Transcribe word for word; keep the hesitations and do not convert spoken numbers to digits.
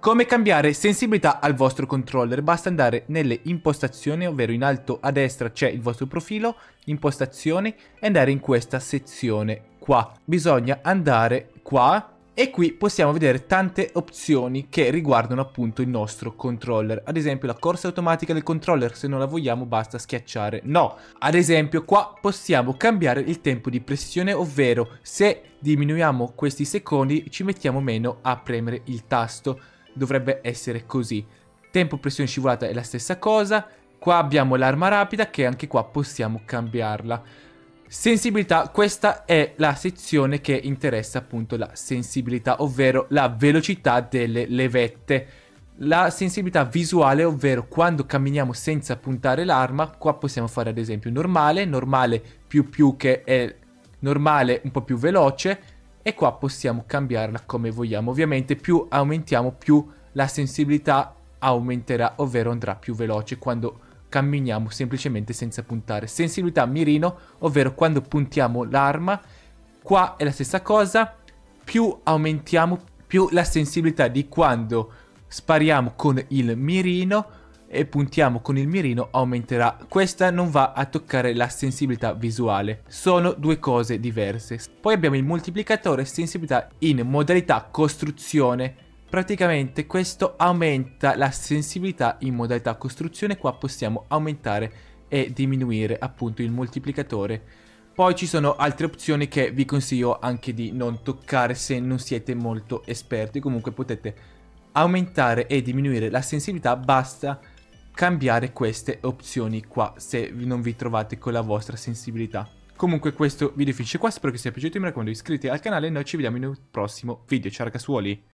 Come cambiare sensibilità al vostro controller? Basta andare nelle impostazioni, ovvero in alto a destra c'è il vostro profilo, impostazioni, e andare in questa sezione qua. Bisogna andare qua e qui possiamo vedere tante opzioni che riguardano appunto il nostro controller. Ad esempio la corsa automatica del controller, se non la vogliamo basta schiacciare no. Ad esempio qua possiamo cambiare il tempo di pressione, ovvero se diminuiamo questi secondi ci mettiamo meno a premere il tasto. Dovrebbe essere così. Tempo pressione scivolata è la stessa cosa. Qua abbiamo l'arma rapida che anche qua possiamo cambiarla. Sensibilità, questa è la sezione che interessa appunto la sensibilità, ovvero la velocità delle levette. La sensibilità visuale, ovvero quando camminiamo senza puntare l'arma, qua possiamo fare ad esempio normale, normale più più che è normale un po' più veloce, e qua possiamo cambiarla come vogliamo. Ovviamente più aumentiamo più la sensibilità aumenterà, ovvero andrà più veloce quando camminiamo semplicemente senza puntare. Sensibilità mirino, ovvero quando puntiamo l'arma, qua è la stessa cosa, più aumentiamo più la sensibilità di quando spariamo con il mirino e puntiamo con il mirino aumenterà. Questa non va a toccare la sensibilità visuale, sono due cose diverse. Poi abbiamo il moltiplicatore sensibilità in modalità costruzione. Praticamente questo aumenta la sensibilità in modalità costruzione. Qua possiamo aumentare e diminuire appunto il moltiplicatore. Poi ci sono altre opzioni che vi consiglio anche di non toccare se non siete molto esperti. Comunque potete aumentare e diminuire la sensibilità, basta cambiare queste opzioni qua se non vi trovate con la vostra sensibilità. Comunque questo video finisce qua, spero che sia piaciuto, mi raccomando iscrivetevi al canale e noi ci vediamo in un prossimo video. Ciao ragazzuoli!